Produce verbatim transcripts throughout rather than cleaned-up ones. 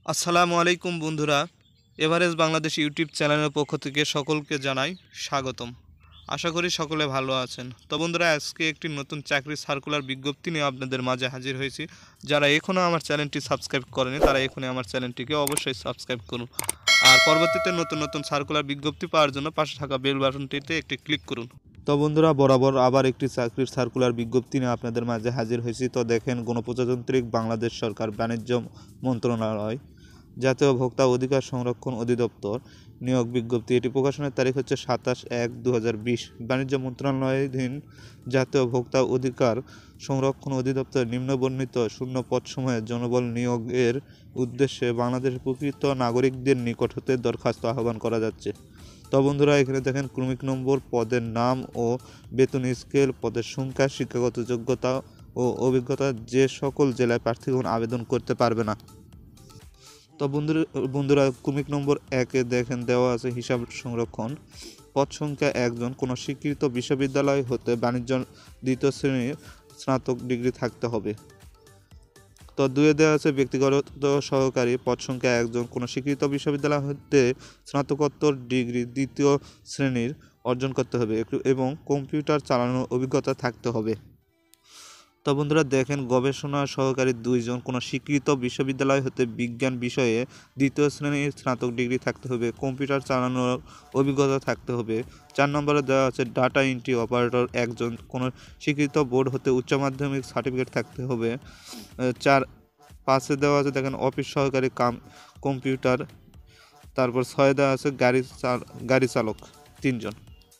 আসসালামু আলাইকুম বন্ধুরা, এভারেজ বাংলাদেশ ইউটিউব চ্যানেলের পক্ষ থেকে সকলকে জানাই স্বাগতম। আশা করি সকলে ভালো আছেন। তো বন্ধুরা, আজকে একটি নতুন চাকরির সার্কুলার বিজ্ঞপ্তি নিয়ে আপনাদের মাঝে হাজির হয়েছি। যারা এখনও আমার চ্যানেলটি সাবস্ক্রাইব করেনি তারা এখনই আমার চ্যানেলটিকে অবশ্যই সাবস্ক্রাইব করুন। আর পরবর্তীতে নতুন নতুন সার্কুলার বিজ্ঞপ্তি পাওয়ার জন্য পাশে থাকা বেল বাটনটিতে একটি ক্লিক করুন। তো বন্ধুরা, বরাবর আবার একটি চাকরির সার্কুলার বিজ্ঞপ্তি নিয়ে আপনাদের মাঝে হাজির হয়েছি। তো দেখেন, গণপ্রজাতান্ত্রিক বাংলাদেশ সরকার বাণিজ্য মন্ত্রণালয় জাতীয় ভোক্তা অধিকার সংরক্ষণ অধিদপ্তর নিয়োগ বিজ্ঞপ্তি। এটি প্রকাশনের তারিখ হচ্ছে সাতাশ এক দু হাজার বিশ। বাণিজ্য মন্ত্রণালয়াধীন জাতীয় ভোক্তা অধিকার সংরক্ষণ অধিদপ্তর নিম্নবর্ণিত শূন্য পদসমূহে জনবল নিয়োগের উদ্দেশ্যে বাংলাদেশের প্রকৃত নাগরিকদের নিকট হতে দরখাস্ত আহ্বান করা যাচ্ছে। তো বন্ধুরা, এখানে দেখেন ক্রমিক নম্বর, পদের নাম ও বেতন স্কেল, পদের সংখ্যা, শিক্ষাগত যোগ্যতা ও অভিজ্ঞতা, যে সকল জেলায় প্রার্থীগণ আবেদন করতে পারবে না। তো বন্ধুরা বন্ধুরা ক্রমিক নম্বর একে দেখেন দেওয়া আছে হিসাব সংরক্ষণ, পদ সংখ্যা একজন, কোনো স্বীকৃত বিশ্ববিদ্যালয় হতে বাণিজ্য দ্বিতীয় শ্রেণীর স্নাতক ডিগ্রি থাকতে হবে। তো দুয়ে দেওয়া আছে ব্যক্তিগত সহকারী, পদ সংখ্যা একজন, কোনো স্বীকৃত বিশ্ববিদ্যালয় হতে স্নাতকোত্তর ডিগ্রি দ্বিতীয় শ্রেণীর অর্জন করতে হবে এবং কম্পিউটার চালানোর অভিজ্ঞতা থাকতে হবে। তো বন্ধুরা দেখেন, গবেষণা সহকারী দুইজন, কোনো স্বীকৃত বিশ্ববিদ্যালয় হতে বিজ্ঞান বিষয়ে দ্বিতীয় শ্রেণীর স্নাতক ডিগ্রি থাকতে হবে, কম্পিউটার চালানোর অভিজ্ঞতা থাকতে হবে। চার নম্বরে দেওয়া আছে ডাটা এন্ট্রি অপারেটর একজন, কোনো স্বীকৃত বোর্ড হতে উচ্চ মাধ্যমিক সার্টিফিকেট থাকতে হবে। চার পাঁচে দেওয়া আছে দেখেন অফিস সহকারী কাম কম্পিউটার। তারপর ছয় দেওয়া আছে গাড়ি গাড়ি চালক তিনজন।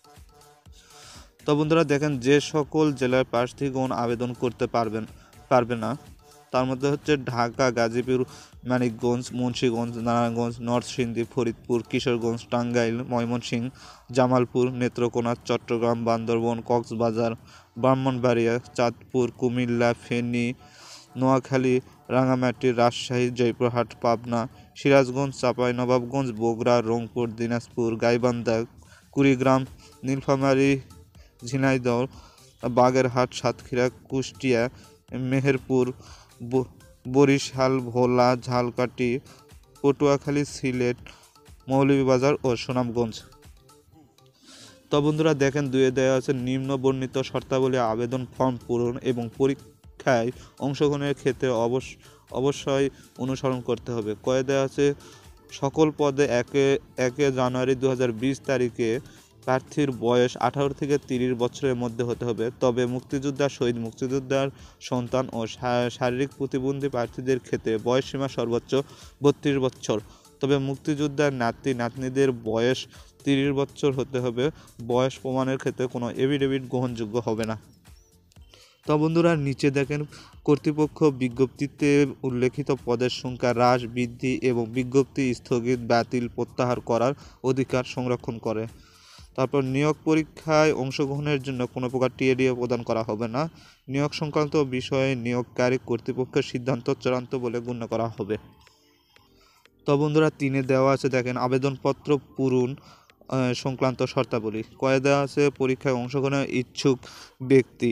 তো বন্ধুরা দেখেন, যে সকল জেলার প্রার্থীগণ আবেদন করতে পারবেন পারবে না তার মধ্যে হচ্ছে ঢাকা, গাজীপুর, মানিকগঞ্জ, মুন্সিগঞ্জ, নারায়ণগঞ্জ, নরসিংদী, ফরিদপুর, কিশোরগঞ্জ, টাঙ্গাইল, ময়মনসিংহ, জামালপুর, নেত্রকোনা, চট্টগ্রাম, বান্দরবান, কক্সবাজার, ব্রাহ্মণবাড়িয়া, চাঁদপুর, কুমিল্লা, ফেনী, নোয়াখালী, রাঙামাটি, রাজশাহী, জয়পুরহাট, পাবনা, সিরাজগঞ্জ, চাঁপাইনবাবগঞ্জ, বগুড়া, রংপুর, দিনাজপুর, গাইবান্ধা, কুড়িগ্রাম, নীলফামারী, ঝিনাইদহ, বাগেরহাট, সাতক্ষীরা, কুষ্টিয়া, মেহেরপুর, বরিশাল, ভোলা, ঝালকাঠি, পটুয়াখালী, সিলেট, মৌলভীবাজার ও সুনামগঞ্জ। তো বন্ধুরা দেখেন, দুয়ে দেওয়া আছে নিম্ন বর্ণিত শর্তাবলী আবেদন ফর্ম পূরণ এবং পরীক্ষায় অংশগ্রহণের ক্ষেত্রে অবশ্য অবশ্যই অনুসরণ করতে হবে। কয়ে দেওয়া আছে সকল পদে একে একে জানুয়ারি দু হাজার বিশ তারিখে প্রার্থীর বয়স আঠারো থেকে তিরিশ বছরের মধ্যে হতে হবে। তবে মুক্তিযোদ্ধা, শহীদ মুক্তিযোদ্ধার সন্তান ও শারীরিক প্রতিবন্ধী প্রার্থীদের ক্ষেত্রে বয়সসীমা সর্বোচ্চ বত্রিশ বছর। তবে মুক্তিযোদ্ধার নাতি নাতনিদের বয়স তিরিশ বছর হতে হবে। বয়স প্রমাণের ক্ষেত্রে কোনো এফিডেভিট গ্রহণযোগ্য হবে না। তো বন্ধুরা নিচে দেখেন, কর্তৃপক্ষ বিজ্ঞপ্তিতে উল্লেখিত পদের সংখ্যা হ্রাস, বৃদ্ধি এবং বিজ্ঞপ্তি স্থগিত, বাতিল, প্রত্যাহার করার অধিকার সংরক্ষণ করে। তারপর নিয়োগ পরীক্ষায় অংশগ্রহণের জন্য কোনো প্রকার টিএডিএ প্রদান করা হবে না। নিয়োগ সংক্রান্ত বিষয়ে নিয়োগকারী কর্তৃপক্ষের সিদ্ধান্ত চূড়ান্ত বলে গণ্য করা হবে। তো বন্ধুরা তিনে দেওয়া আছে দেখেন আবেদনপত্র পূরণ সংক্রান্ত শর্তাবলী। কয়ে দেওয়া আছে পরীক্ষায় অংশগ্রহণের ইচ্ছুক ব্যক্তি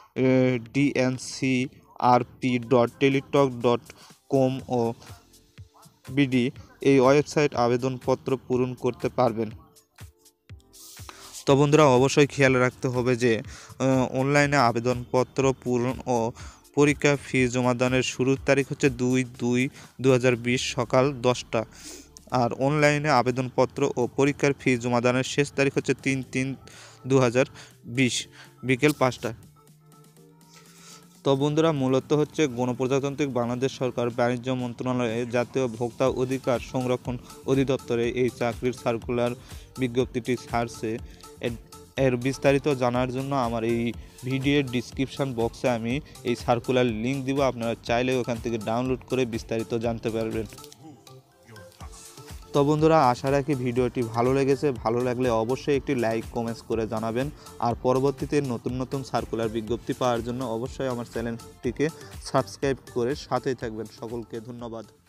DNCRP dot Teletalk dot com ও বিডি এই ওয়েবসাইট আবেদনপত্র পূরণ করতে পারবেন। তো বন্ধুরা অবশ্যই খেয়াল রাখতে হবে যে অনলাইনে আবেদনপত্র পূরণ ও পরীক্ষা ফি জমাদানের শুরুর তারিখ হচ্ছে দুই দুই দু হাজার বিশ সকাল দশটা, আর অনলাইনে আবেদনপত্র ও পরীক্ষার ফি জমাদানের শেষ তারিখ হচ্ছে তিন তিন দু হাজার বিশ বিকেল পাঁচটা। তো বন্ধুরা মূলত হচ্ছে গণপ্রজাতান্ত্রিক বাংলাদেশ সরকার বাণিজ্য মন্ত্রণালয়ে জাতীয় ভোক্তা অধিকার সংরক্ষণ অধিদপ্তরে এই চাকরির সার্কুলার বিজ্ঞপ্তিটি ছাড়ছে। এর বিস্তারিত জানার জন্য আমার এই ভিডিওর ডিসক্রিপশান বক্সে আমি এই সার্কুলার লিঙ্ক দিব, আপনারা চাইলে ওখান থেকে ডাউনলোড করে বিস্তারিত জানতে পারবেন। তো বন্ধুরা আশা রাখি ভিডিওটি ভালো লেগেছে। ভালো লাগলে অবশ্যই একটি লাইক কমেন্টস করে জানাবেন। আর পরবর্তীতে নতুন নতুন সার্কুলার বিজ্ঞপ্তি পাওয়ার জন্য অবশ্যই আমার চ্যানেলটিকে সাবস্ক্রাইব করে সাথেই থাকবেন। সকলকে ধন্যবাদ।